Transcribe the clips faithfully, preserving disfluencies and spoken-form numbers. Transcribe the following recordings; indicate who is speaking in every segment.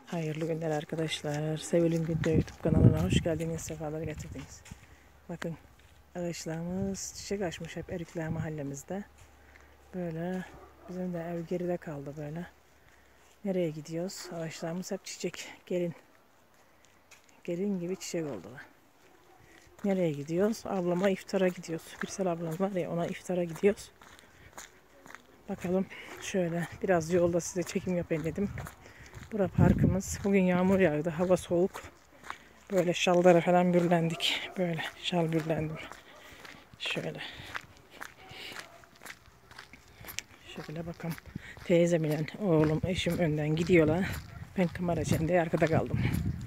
Speaker 1: Hayırlı günler arkadaşlar. Sevil'in Günde YouTube kanalına hoş geldiniz. Sefalar getirdiniz. Bakın ağaçlarımız çiçek açmış hep Erikler mahallemizde. Böyle bizim de ev geride kaldı böyle. Nereye gidiyoruz? Ağaçlarımız hep çiçek. Gelin. Gelin gibi çiçek oldular. Nereye gidiyoruz? Ablama iftara gidiyoruz. Birsel ablam var ya, ona iftara gidiyoruz. Bakalım şöyle biraz yolda size çekim yapayım dedim. Bura parkımız. Bugün yağmur yağdı. Hava soğuk. Böyle şallara falan bürlendik. Böyle şal bürlendim. Şöyle. Şöyle bakalım. Teyzemle oğlum, eşim önden gidiyorlar. Ben kamera içinde arkada kaldım.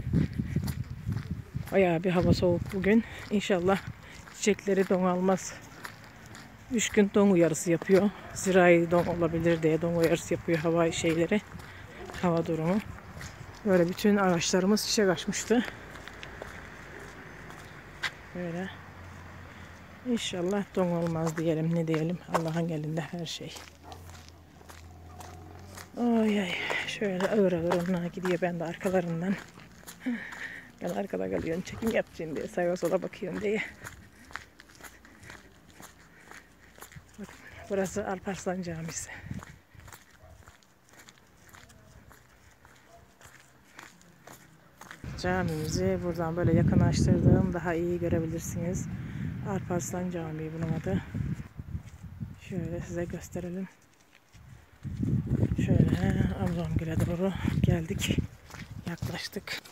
Speaker 1: Bayağı bir hava soğuk bugün. İnşallah çiçekleri don almaz. Üç gün don uyarısı yapıyor. Zirai don olabilir diye don uyarısı yapıyor hava şeyleri. Hava durumu. Böyle bütün ağaçlarımız çiçek açmıştı. Böyle. İnşallah don olmaz diyelim, ne diyelim. Allah'ın elinde her şey. Ay ay. Şöyle ağır ağır onlar gidiyor. Ben de arkalarından. Ben arkada kalıyorum. Çekim yapacağım diye. Sağa sola bakıyorum diye. Bakın, burası Alparslan Camisi. Camimizi buradan böyle yakınlaştırdığım daha iyi görebilirsiniz. Alparslan Camii bunun adı. Şöyle size gösterelim. Şöyle Ablamgil'e doğru geldik. Yaklaştık.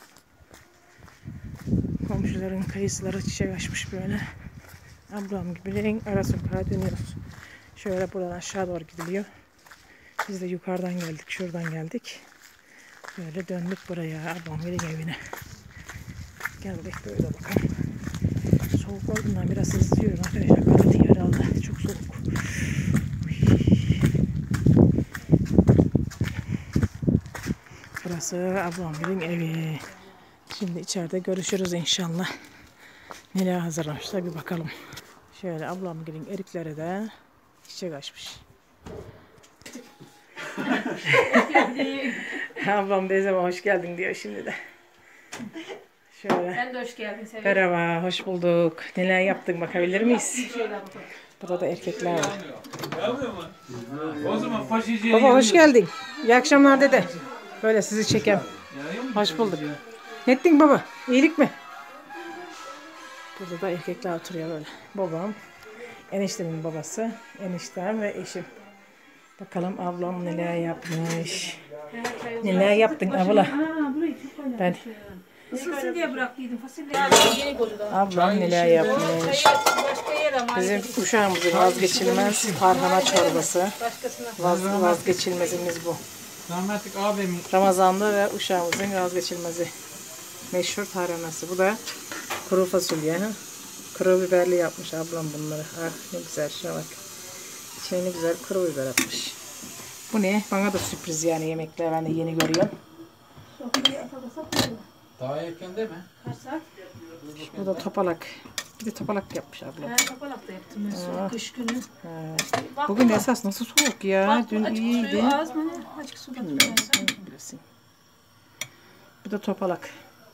Speaker 1: Komşuların kayısıları çiçek açmış böyle. Ablamgil'in ara sokağa dönüyoruz. Şöyle buradan aşağı doğru gidiliyor. Biz de yukarıdan geldik. Şuradan geldik. Böyle döndük buraya. Ablamgil'in evine. Geldik böyle bakalım. Soğuk olduğundan biraz ısıtıyorum arkadaşlar. Karatı yer aldı. Çok soğuk. Burası ablamgilin evi. Şimdi içeride görüşürüz inşallah. Neler hazırlamışlar bir bakalım. Şöyle ablamgilin erikleri de çiçek açmış. Ablam teyzeme hoş geldin diyor şimdi de. Şöyle.
Speaker 2: Ben de hoş geldin Sevil.
Speaker 1: Merhaba, hoş bulduk. Neler yaptın bakabilir miyiz? Burada da erkekler var. Baba hoş geldin. İyi akşamlar dede. Böyle sizi çekem. Hoş bulduk. Ne ettin baba? İyilik mi? Burada da erkekler oturuyor böyle. Babam, eniştemin babası, eniştem ve eşim. Bakalım ablam neler yapmış. Neler yaptın abla? Ben
Speaker 2: Isınsın diye bıraktıydım fasulye.
Speaker 1: ablam neler yapmış. Bizim uşağımızın vazgeçilmez tarhana çorbası. Vaz, vazgeçilmezimiz bu.
Speaker 3: Rahmetlik abimin
Speaker 1: Ramazan'da ve uşağımızın vazgeçilmezi. Meşhur tarhanası. Bu da kuru fasulye. Kuru biberli yapmış ablam bunları. Ah ne güzel, şuna bak. İçine ne güzel kuru biber atmış. Bu ne? Bana da sürpriz yani yemekler. Ben de yeni görüyorum.
Speaker 3: daha erken değil mi?
Speaker 2: Kaç saat?
Speaker 1: Bu da topalak. Bir de topalak yapmış ablam.
Speaker 2: Ben topalak da yaptım. Ben soğuk kış günü.
Speaker 1: Ha. Bugün esas nasıl soğuk ya?
Speaker 2: Bak,
Speaker 1: Dün
Speaker 2: açık
Speaker 1: iyiydi.
Speaker 2: suyu az mı ne? Açık suda
Speaker 1: Bilmiyorum,
Speaker 2: tutuyorsun.
Speaker 1: sen bilirsin. Bu da topalak.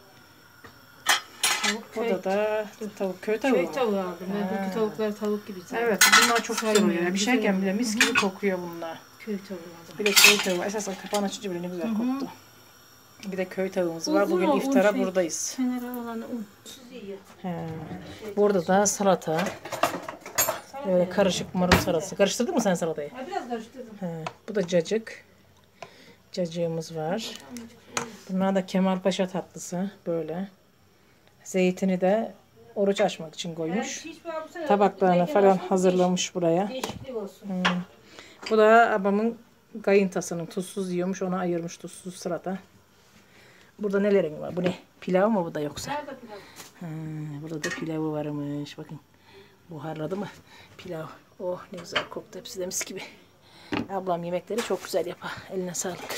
Speaker 1: Burada da tavuk, köy tavuğu.
Speaker 2: Köy tavuğu aldım. Ben bu tavukları tavuk gibi sanırım.
Speaker 1: Evet, bunlar çok güzel oluyor. Bir şeyken bile mis gibi kokuyor bunlar.
Speaker 2: Köy tavuğu aldım.
Speaker 1: Bir de köy tavuğu. Esasen kapağını açınca bile ne güzel koktu. Bir de köy tavuğumuz var.
Speaker 2: Uzun
Speaker 1: Bugün
Speaker 2: o, un
Speaker 1: iftara
Speaker 2: şey,
Speaker 1: buradayız.
Speaker 2: Kenara olanı un.
Speaker 1: He. Burada da salata. Böyle karışık marul salatası. Karıştırdın mı sen salatayı?
Speaker 2: Ha, biraz karıştırdım.
Speaker 1: He. Bu da cacık. Cacığımız var. Bunlar da Kemalpaşa tatlısı. Böyle. Zeytini de oruç açmak için koymuş. Tabaklarını falan hazırlamış buraya.
Speaker 2: Değişiklik olsun.
Speaker 1: Hmm. Bu da babamın kayıntasının tuzsuz yiyormuş. Ona ayırmış tuzsuz sırada. Burada nelerin var? Bu ne? Pilav mı bu da yoksa?
Speaker 2: Nerede pilav?
Speaker 1: Ha, burada da pilavı varmış. Bakın. Buharladı mı? Pilav. Oh ne güzel koktu. Hepsi de mis gibi. Ablam yemekleri çok güzel yapar. Eline sağlık.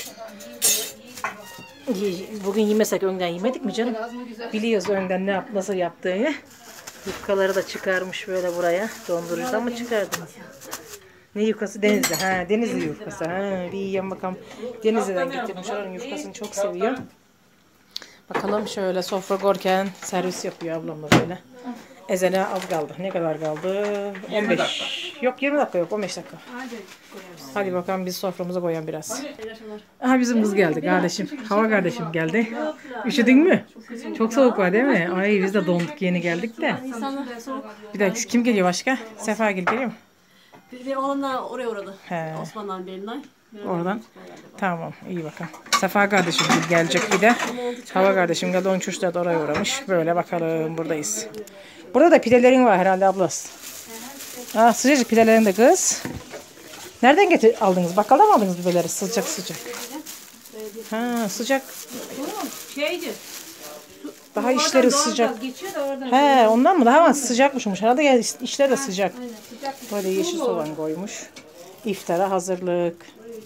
Speaker 1: Bugün yemesek önden yemedik mi canım? Biliyoruz önden ne yap, nasıl yaptığını. Yufkaları da çıkarmış böyle buraya. Dondurucudan mı çıkardınız? Ne yufkası? Denizli. Ha, Denizli yufkası. Ha, bir yiyen bakalım. Denizli'den getirmiş. Oranın yufkasını çok seviyor. Bakalım şöyle sofra gorken servis yapıyor ablam da böyle. Ezene az kaldı. Ne kadar kaldı? on beş. Yok yirmi dakika yok. on beş dakika. Hadi bakalım biz soframıza koyan biraz. Aha bizim kız geldi kardeşim. Hava kardeşim geldi. Üşüdün mü? Çok soğuk var değil mi? Ay biz de donduk yeni geldik de. Bir dakika kim geliyor başka? Sefa Gül geliyor mu?
Speaker 4: Bir oğlanlar oraya uğradı.
Speaker 1: He.
Speaker 4: Osman'dan Belinay.
Speaker 1: Oradan. Tamam iyi bakalım. Sefa kardeşim gelecek bir de. Hava kardeşim geldi on üç uçta da oraya uğramış. Böyle bakalım buradayız. Burada da pidelerin var herhalde ablası. Ah sıcacık pidelerin de kız. Nereden getir aldınız? Bakkaldan mı aldınız pideleri sıcak sıcak? Ha sıcak.
Speaker 2: Şeydi.
Speaker 1: Daha işleri
Speaker 2: Doğalgaz
Speaker 1: sıcak.
Speaker 2: geçiyor da oradan.
Speaker 1: He ondan mı? Daha sıcakmışmış. Herhalde ya işler de sıcak. Böyle yeşil soğan koymuş. İftara hazırlık.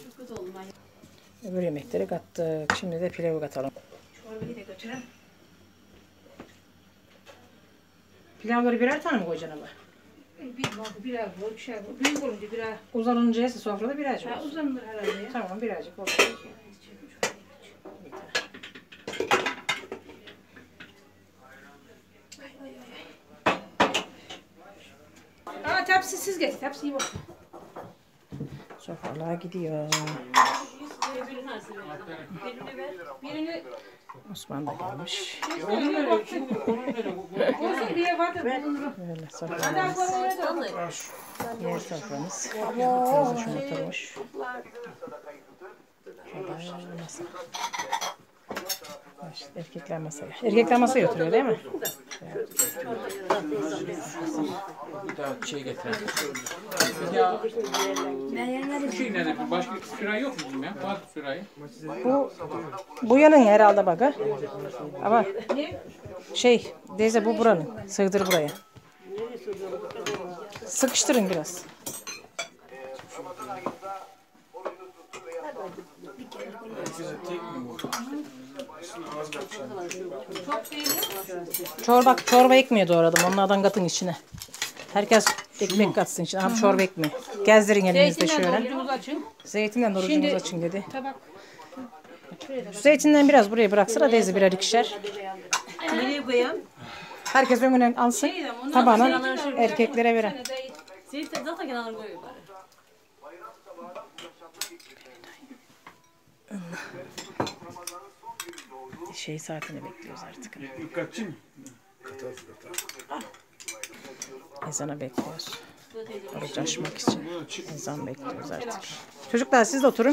Speaker 1: Öbür yemekleri kattık. Şimdi de pilavı katalım.
Speaker 2: Çorbayı da götürün.
Speaker 1: Pilavları birer tane mi koyacaksın ama?
Speaker 2: Bir bak birer bu, bir şey bu. Büyük olunca birer.
Speaker 1: Uzanınca sofrada birazcık
Speaker 2: Ha,
Speaker 1: olsun.
Speaker 2: uzanır herhalde ya.
Speaker 1: Tamam birazcık olsun.
Speaker 2: Aa tepsi siz getir. Tepsiyi bak.
Speaker 1: Sofralar gidiyor.
Speaker 2: Birini
Speaker 1: Osman da gelmiş.
Speaker 3: Onun nereye? Şimdi onun nereye?
Speaker 2: olsun diye vardı.
Speaker 1: Böyle soframız. Yer soframız. Teyze şunu oturmuş. Şurada masa. İşte erkekler masaya. Erkekler masaya oturuyor değil mi?
Speaker 3: Bir daha şey getirelim. Ya bu şey nerede? Başka sürahi yok mu bizim ya? Var sürahi.
Speaker 1: Bu bu yanın herhalde bak ha. Ama şey teyze bu buranın. Sığdır buraya. Sıkıştırın biraz. Çorba, çorba ekmeği doğradım. Onlardan katın içine. Herkes ekmek katsın içine. Abi çorba ekmeği. Gezdirin elinizde şöyle.
Speaker 2: Orucumuzu açın.
Speaker 1: Zeytinden orucumuzu açın dedi.
Speaker 2: Tabak.
Speaker 1: Şu zeytinden biraz buraya bıraksana teyze birer ikişer.
Speaker 4: Nereye koyayım?
Speaker 1: Herkes önüne alsın. Tabağına erkeklere veren.
Speaker 4: Zeytin zaten kenarına koyuyor bari.
Speaker 1: Şey saatini bekliyoruz artık.
Speaker 3: Kaççı mı?
Speaker 1: Ezana bekliyoruz. Oruç açmak için. Ezan bekliyoruz artık. Çocuklar siz de oturun.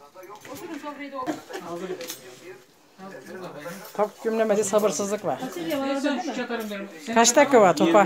Speaker 1: Top gümlemede sabırsızlık var.
Speaker 3: Sen şu çatarım benim.
Speaker 1: Kaç dakika var topa?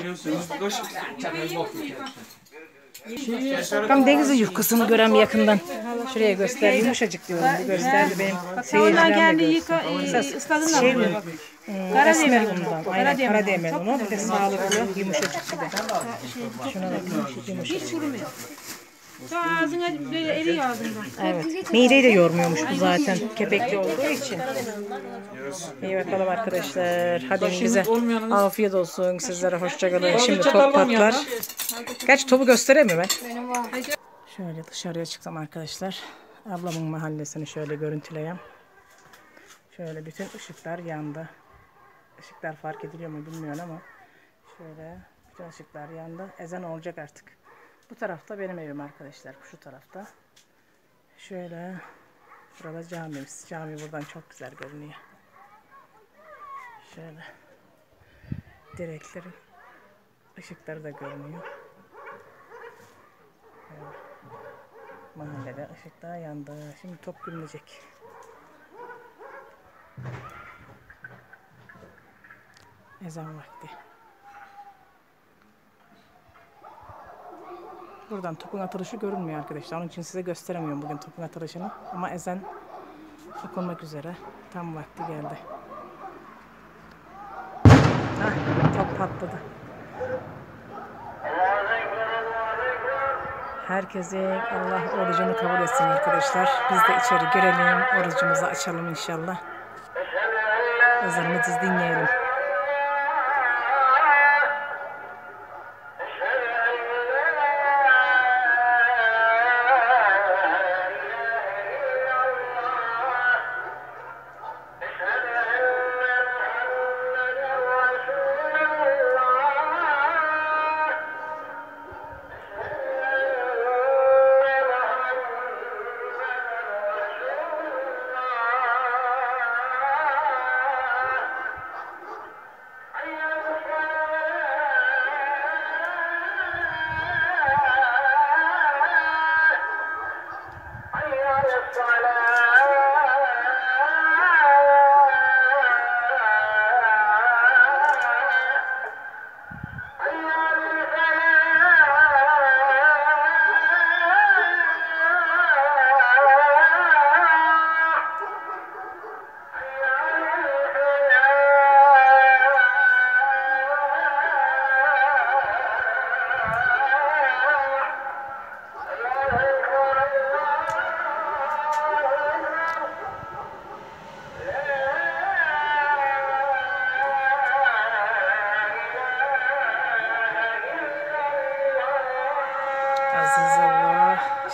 Speaker 1: Bakalım denizin yufkasını görem yakından. Şuraya göster. Yumuşacık diyorum. Bu gösterdi benim seyircilerim de görsün.
Speaker 2: Isladın
Speaker 1: Şey mi? Esmer undan. Aynen karademir unu. Bir de sağlıklı yumuşacık bir de. Şuna bakın. Yumuşacık.
Speaker 2: Ağzına böyle eriyor ağzından.
Speaker 1: Evet. Mideyi de yormuyormuş bu zaten. Kepekli olduğu için. İyi bakalım arkadaşlar. Hadi bize afiyet olsun. Sizlere hoşçakalın. Şimdi top patlar. Gerçi topu gösteremiyorum ben. Şöyle dışarıya çıksam arkadaşlar. Ablamın mahallesini şöyle görüntüleyeyim. Şöyle bütün ışıklar yandı. Işıklar fark ediliyor mu bilmiyorum ama şöyle bütün ışıklar yandı. Ezan olacak artık. Bu tarafta benim evim arkadaşlar. Şu tarafta. Şöyle burada camimiz. Cami buradan çok güzel görünüyor. Şöyle direklerin ışıkları da görünüyor. Evet. Mahallede ışıklar yandı. Şimdi top gülünecek. Ezan vakti. Buradan topun atılışı görünmüyor arkadaşlar. Onun için size gösteremiyorum bugün topun atılışını. Ama ezan okunmak üzere. Tam vakti geldi. Hah, top patladı. Herkese Allah orucunu kabul etsin arkadaşlar. Biz de içeri girelim. Orucumuzu açalım inşallah. Ezanımızı dinleyelim.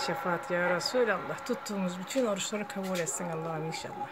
Speaker 1: şefaat ya Resulallah. Tuttuğumuz bütün oruçları kabul etsin Allah'ım inşallah.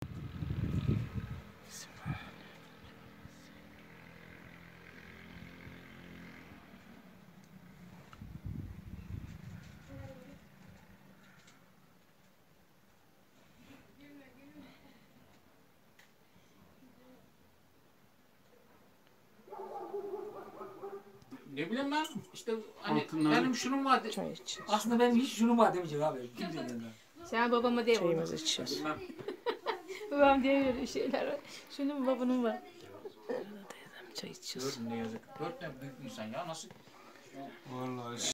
Speaker 3: Ne bileyim ben işte hani
Speaker 5: Altınlar.
Speaker 3: benim şunun var.
Speaker 1: Çay içiyoruz.
Speaker 5: Aslında benim hiç şunu var demeyecek abi. Kim diyecek ben?
Speaker 2: Sen babama de
Speaker 1: Çayımızı içiyoruz.
Speaker 3: Bilmem.
Speaker 2: Babam diye böyle şeyler. Şunun babanın var.
Speaker 1: Çay içiyoruz.
Speaker 3: Gördün ne yazık. Dört tane büyük insan ya nasıl?
Speaker 5: Vallahi